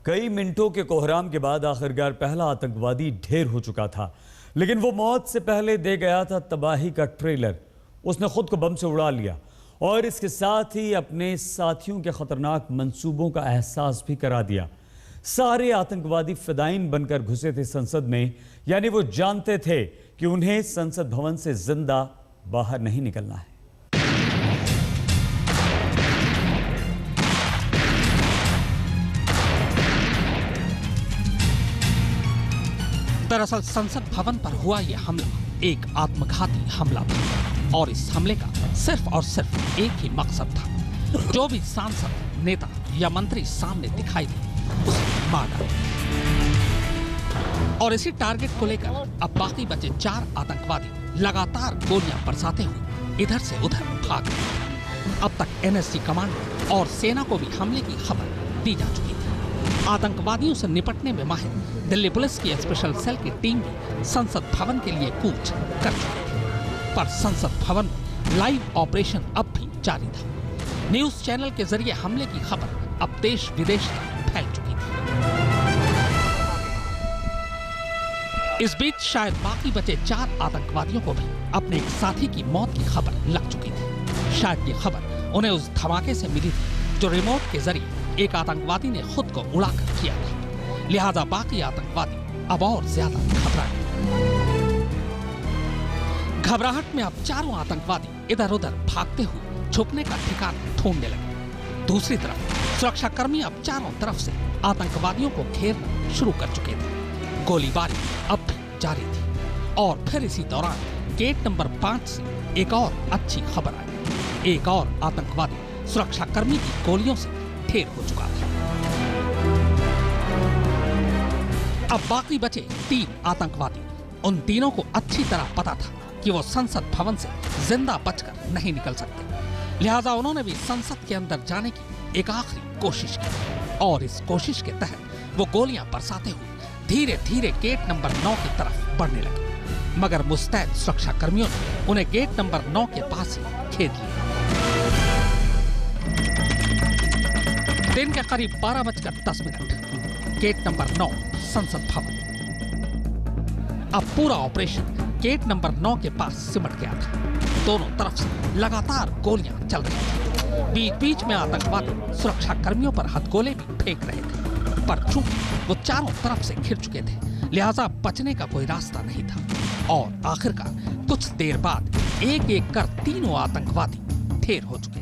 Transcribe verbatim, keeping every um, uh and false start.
कई मिनटों के कोहराम के बाद आखिरकार पहला आतंकवादी ढेर हो चुका था, लेकिन वो मौत से पहले दे गया था तबाही का ट्रेलर। उसने खुद को बम से उड़ा लिया और इसके साथ ही अपने साथियों के खतरनाक मंसूबों का एहसास भी करा दिया। सारे आतंकवादी फिदाइन बनकर घुसे थे संसद में, यानी वो जानते थे कि उन्हें संसद भवन से जिंदा बाहर नहीं निकलना है। दरअसल संसद भवन पर हुआ यह हमला एक आत्मघाती हमला था और इस हमले का सिर्फ और सिर्फ एक ही मकसद था, जो भी सांसद, नेता या मंत्री सामने दिखाई दे उसे मार डालना। और इसी टारगेट को लेकर अब बाकी बचे चार आतंकवादी लगातार गोलियां बरसाते हुए इधर से उधर भाग गए। अब तक एनएसजी कमांडो और सेना को भी हमले की खबर दी जा चुकी थी। आतंकवादियों से निपटने में माहिर दिल्ली पुलिस की स्पेशल सेल की टीम भी संसद भवन के लिए कूच कर चुकी थी, पर संसद भवन में लाइव ऑपरेशन अब भी जारी था। न्यूज चैनल के जरिए हमले की खबर अब देश विदेश तक फैल चुकी थी। इस बीच शायद बाकी बचे चार आतंकवादियों को भी अपने एक साथी की मौत की खबर लग चुकी थी। शायद ये खबर उन्हें उस धमाके से मिली थी जो रिमोट के जरिए एक आतंकवादी ने खुद को उड़ाकर किया था। लिहाजा बाकी आतंकवादी अब और ज्यादा घबराए। घबराहट में अब चारों आतंकवादी इधर उधर भागते हुए छुपने का ठिकाना ढूंढने लगे। दूसरी तरफ सुरक्षाकर्मी अब चारों तरफ से आतंकवादियों को घेरना शुरू कर चुके थे। गोलीबारी अब भी जारी थी और फिर इसी दौरान गेट नंबर पांच से एक और अच्छी खबर आई। एक और आतंकवादी सुरक्षाकर्मी की गोलियों से ढेर हो चुका था। अब बाकी बचे तीन आतंकवादी। उन तीनों को अच्छी तरह पता था कि वो संसद भवन से जिंदा बचकर नहीं निकल सकते। लिहाजा उन्होंने भी संसद के अंदर जाने की एक आखिरी कोशिश की और इस कोशिश के तहत वो गोलियां बरसाते हुए धीरे धीरे गेट नंबर नौ की तरफ बढ़ने लगे। मगर मुस्तैद सुरक्षा कर्मियों ने उन्हें गेट नंबर नौ के पास ही घेर लिया। दिन के करीब बारह बजकर दस मिनट गेट नंबर नौ संसद भवन। अब पूरा ऑपरेशन गेट नंबर नौ के पास सिमट गया था। दोनों तरफ से लगातार गोलियां चल रही थी। बीच बीच में आतंकवादी सुरक्षा कर्मियों पर हथगोले भी फेंक रहे थे, पर चूंकि वो चारों तरफ से घिर चुके थे, लिहाजा बचने का कोई रास्ता नहीं था और आखिरकार कुछ देर बाद एक एक कर तीनों आतंकवादी ढेर हो चुके।